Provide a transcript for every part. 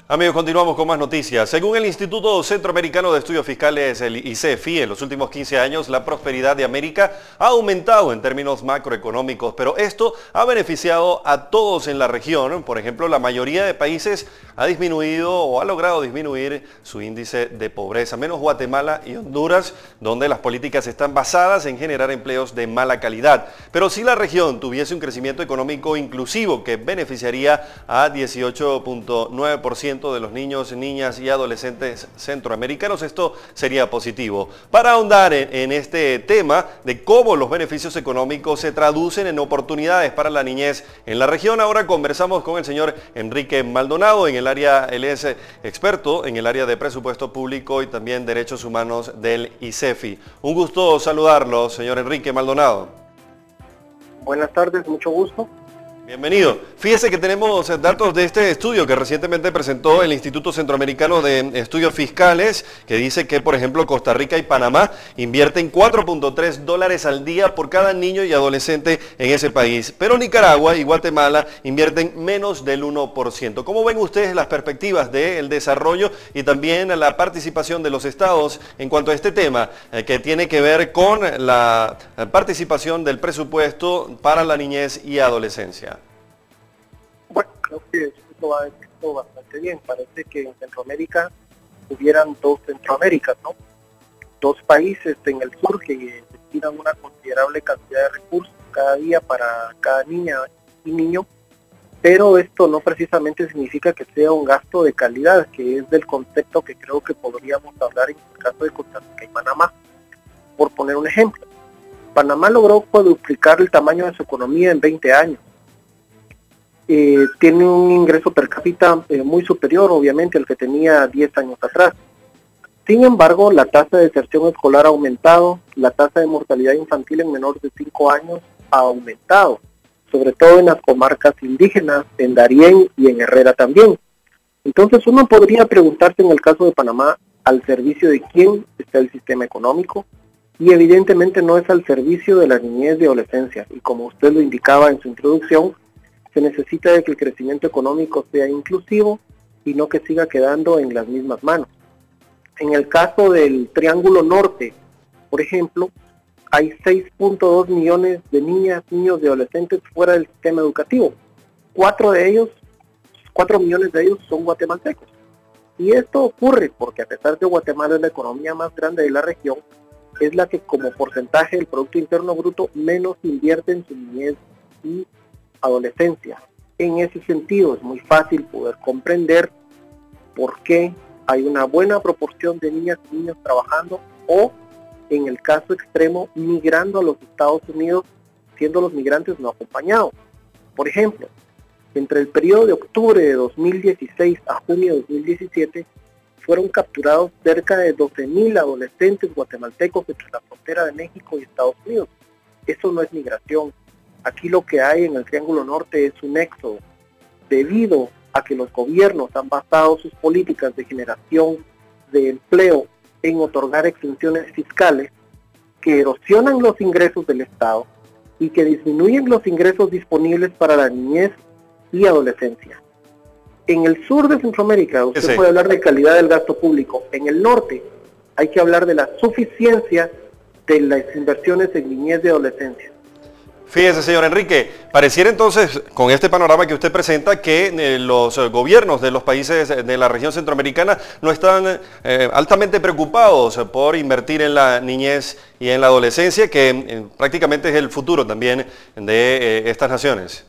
Amigos, continuamos con más noticias. Según el Instituto Centroamericano de Estudios Fiscales, el ICEFI, en los últimos 15 años la prosperidad de América ha aumentado en términos macroeconómicos, pero esto ha beneficiado a todos en la región. Por ejemplo, la mayoría de países ha disminuido o ha logrado disminuir su índice de pobreza, menos Guatemala y Honduras, donde las políticas están basadas en generar empleos de mala calidad. Pero si la región tuviese un crecimiento económico inclusivo que beneficiaría a 18.9% de los niños, niñas y adolescentes centroamericanos, esto sería positivo. Para ahondar en este tema de cómo los beneficios económicos se traducen en oportunidades para la niñez en la región, ahora conversamos con el señor Enrique Maldonado. Él es experto en el área de presupuesto público y también derechos humanos del ICEFI. Un gusto saludarlo, señor Enrique Maldonado. Buenas tardes, mucho gusto. Bienvenido. Fíjese que tenemos datos de este estudio que recientemente presentó el Instituto Centroamericano de Estudios Fiscales, que dice que, por ejemplo, Costa Rica y Panamá invierten $4.3 al día por cada niño y adolescente en ese país. Pero Nicaragua y Guatemala invierten menos del 1%. ¿Cómo ven ustedes las perspectivas del desarrollo y también la participación de los estados en cuanto a este tema que tiene que ver con la participación del presupuesto para la niñez y adolescencia? Bueno, creo que esto va descrito bastante bien. Parece que en Centroamérica hubieran dos Centroaméricas, ¿no? Dos países en el sur que destinan una considerable cantidad de recursos cada día para cada niña y niño, pero esto no precisamente significa que sea un gasto de calidad, que es del concepto que creo que podríamos hablar en el caso de Costa Rica y Panamá. Por poner un ejemplo, Panamá logró cuadruplicar el tamaño de su economía en 20 años. Tiene un ingreso per cápita muy superior, obviamente, al que tenía 10 años atrás. Sin embargo, la tasa de deserción escolar ha aumentado, la tasa de mortalidad infantil en menores de 5 años ha aumentado, sobre todo en las comarcas indígenas, en Darién y en Herrera también. Entonces uno podría preguntarse en el caso de Panamá, ¿al servicio de quién está el sistema económico? Y evidentemente no es al servicio de la niñez y adolescencia, y como usted lo indicaba en su introducción, se necesita de que el crecimiento económico sea inclusivo y no que siga quedando en las mismas manos. En el caso del Triángulo Norte, por ejemplo, hay 6.2 millones de niñas, niños y adolescentes fuera del sistema educativo. 4 millones de ellos son guatemaltecos. Y esto ocurre porque a pesar de que Guatemala es la economía más grande de la región, es la que como porcentaje del Producto Interno Bruto menos invierte en su niñez y adolescencia. En ese sentido es muy fácil poder comprender por qué hay una buena proporción de niñas y niños trabajando o, en el caso extremo, migrando a los Estados Unidos, siendo los migrantes no acompañados. Por ejemplo, entre el periodo de octubre de 2016 a junio de 2017 fueron capturados cerca de 12.000 adolescentes guatemaltecos entre la frontera de México y Estados Unidos. Eso no es migración. Aquí lo que hay en el Triángulo Norte es un éxodo, debido a que los gobiernos han basado sus políticas de generación de empleo en otorgar exenciones fiscales que erosionan los ingresos del Estado y que disminuyen los ingresos disponibles para la niñez y adolescencia. En el sur de Centroamérica usted puede hablar de calidad del gasto público. En el norte hay que hablar de la suficiencia de las inversiones en niñez y adolescencia. Fíjese, señor Enrique, pareciera entonces, con este panorama que usted presenta, que los gobiernos de los países de la región centroamericana no están altamente preocupados por invertir en la niñez y en la adolescencia, que prácticamente es el futuro también de estas naciones.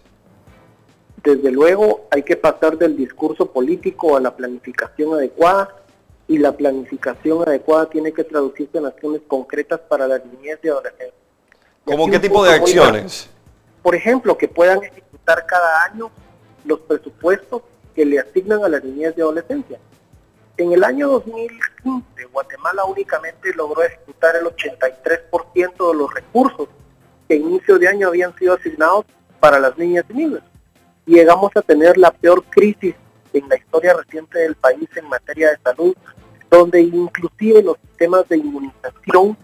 Desde luego hay que pasar del discurso político a la planificación adecuada, y la planificación adecuada tiene que traducirse en acciones concretas para la niñez y adolescencia. ¿Cómo qué tipo de acciones? Por ejemplo, que puedan ejecutar cada año los presupuestos que le asignan a la niñez y adolescencia. En el año 2015, Guatemala únicamente logró ejecutar el 83% de los recursos que a inicio de año habían sido asignados para las niñas y niños. Y llegamos a tener la peor crisis en la historia reciente del país en materia de salud, donde inclusive los sistemas de inmunización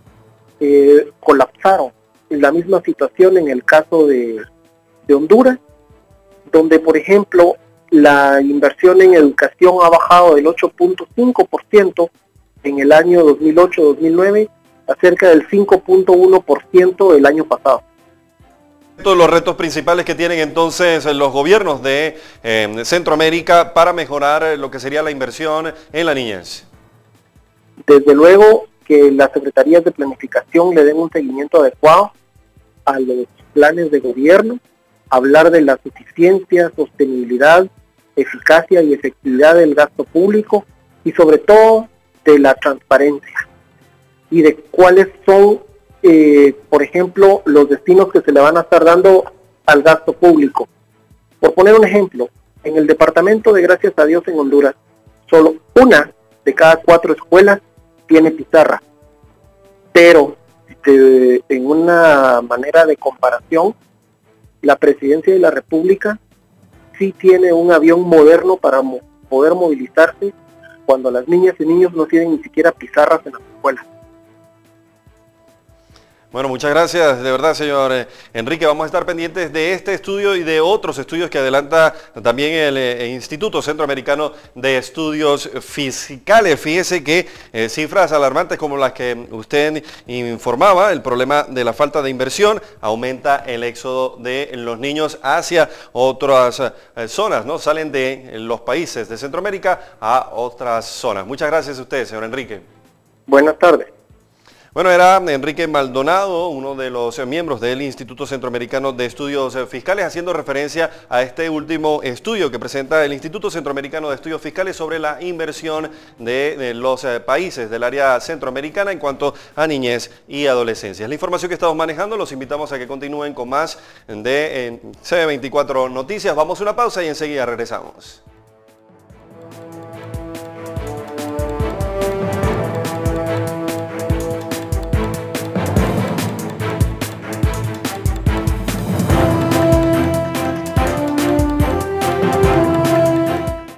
colapsaron. En la misma situación en el caso de Honduras, donde por ejemplo La inversión en educación ha bajado del 8.5% en el año 2008-2009 a cerca del 5.1% el año pasado. Los retos principales que tienen entonces los gobiernos de Centroamérica para mejorar lo que sería la inversión en la niñez. Desde luego que las secretarías de planificación le den un seguimiento adecuado a los planes de gobierno, hablar de la suficiencia, sostenibilidad, eficacia y efectividad del gasto público y sobre todo de la transparencia y de cuáles son, por ejemplo, los destinos que se le van a estar dando al gasto público. Por poner un ejemplo, en el departamento de Gracias a Dios en Honduras, solo 1 de cada 4 escuelas tiene pizarra, pero en una manera de comparación, la Presidencia de la República sí tiene un avión moderno para poder movilizarse cuando las niñas y niños no tienen ni siquiera pizarras en las escuelas. Bueno, muchas gracias, de verdad, señor Enrique. Vamos a estar pendientes de este estudio y de otros estudios que adelanta también el Instituto Centroamericano de Estudios Fiscales. Fíjese que cifras alarmantes como las que usted informaba, el problema de la falta de inversión, aumenta el éxodo de los niños hacia otras zonas, ¿no? Salen de los países de Centroamérica a otras zonas. Muchas gracias a usted, señor Enrique. Buenas tardes. Bueno, era Enrique Maldonado, uno de los miembros del Instituto Centroamericano de Estudios Fiscales, haciendo referencia a este último estudio que presenta el Instituto Centroamericano de Estudios Fiscales sobre la inversión de los países del área centroamericana en cuanto a niñez y adolescencia. Es la información que estamos manejando, los invitamos a que continúen con más de CB24 Noticias. Vamos a una pausa y enseguida regresamos.